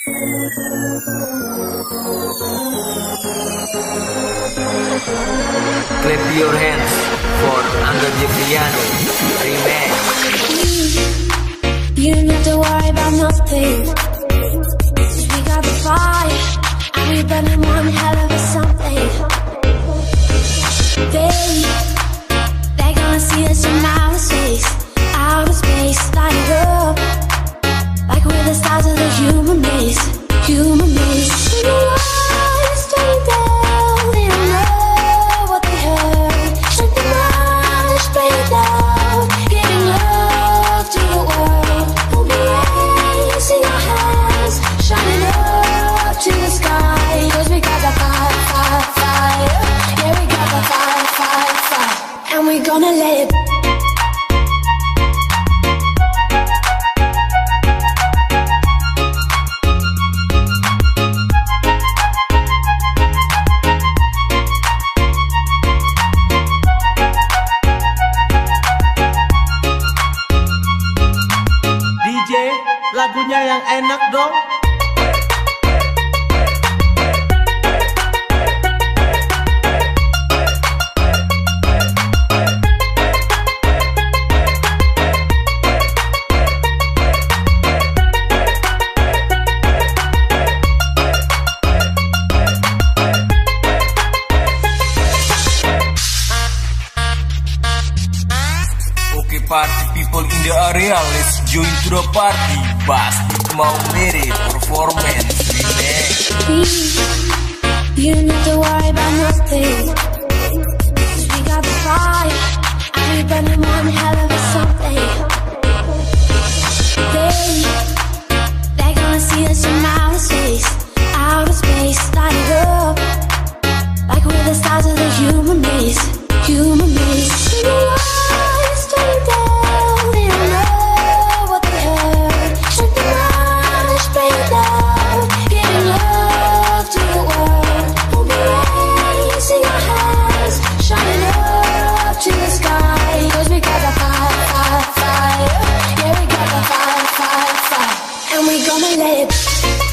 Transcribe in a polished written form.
Clap your hands for Angga Jeffriano Remix. You don't have to worry about nothing. We got the fire, and we burning one hell of a something. They're gonna see us from outer space, light it up like we're the stars of the human race, human race. When the lights turn down, they don't know what they heard. Shut the minds, play it loud, giving love to the world. We'll be raising our hands, shining up to the sky. 'Cause we got the fire, fire, fire. Yeah, we got the fire, fire, fire. And we're gonna let it. Lagunya yang enak dong. Okay, party people in the area, let's join to the party. Basti mau mirip performance remix. You don't have to worry about nothing. 'Cause we got the fire, and we burning one hell of a something. They're gonna see us from outer space, light it up like we're the stars of the human race, human race. When the lights turn down, they don't know what they heard. Shut the minds, play it loud, giving love to the world. We'll be raising our hands, shining up to the sky. 'Cause we got the fire, fire, fire. Yeah, we got the fire, fire, fire. And we're gonna let it.